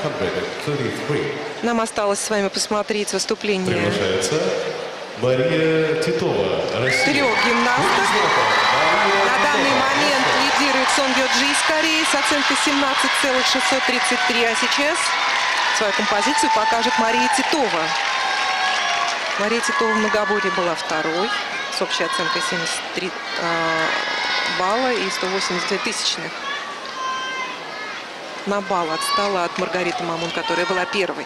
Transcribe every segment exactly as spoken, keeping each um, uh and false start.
Нам осталось с вами посмотреть выступление Приглашается Мария Титова, Россия. трех гимнасток. На данный момент лидирует Сон Йоджи из Кореи с оценкой семнадцать целых шестьсот тридцать три. А сейчас свою композицию покажет Мария Титова. Мария Титова в многоборье была второй с общей оценкой семьдесят три э, балла и сто восемьдесят две тысячных. На балл отстала от Маргариты Мамун, которая была первой.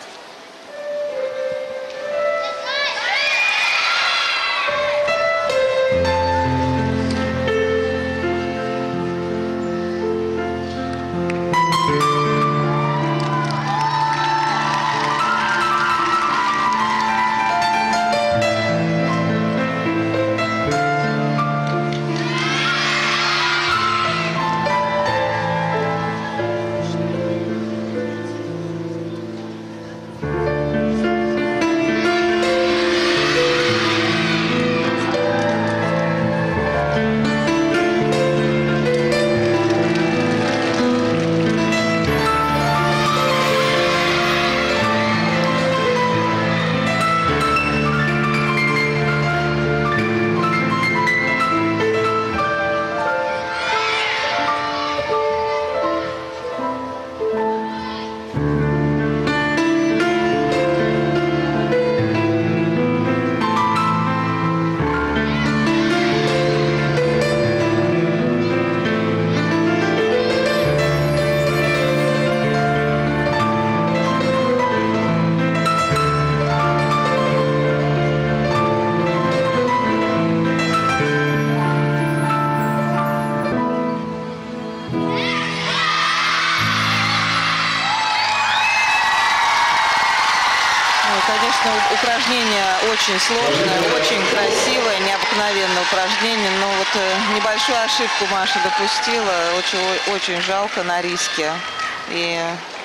Конечно, упражнение очень сложное, очень красивое, необыкновенное упражнение. Но вот небольшую ошибку Маша допустила. Очень, очень жалко на риске. И...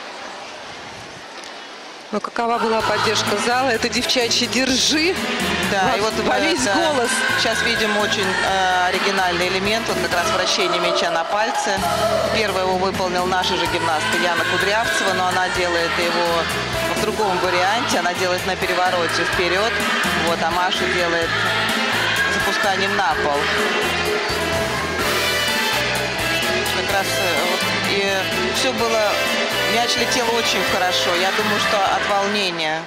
Но какова была поддержка зала? Это девчачьи «Держи». Да, во, и вот во весь да, голос. Сейчас видим очень э, оригинальный элемент. Вот как раз вращение мяча на пальце. Первый его выполнил наша же гимнастка Яна Кудрявцева, но она делает его в другом варианте. Она делает на перевороте вперед. Вот, а Маша делает запусканием на пол. Как раз вот, и все было... Мяч летел очень хорошо. Я думаю, что от волнения.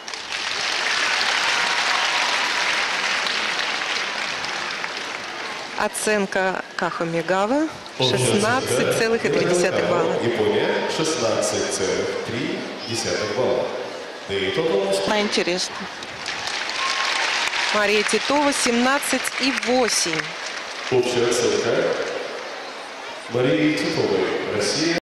Оценка Кахо Мегава шестнадцать целых три десятых балла. Япония шестнадцать целых три десятых балла. На интересно. Мария Титова семнадцать и восемь. Общая оценка Марии Титовой, Россия.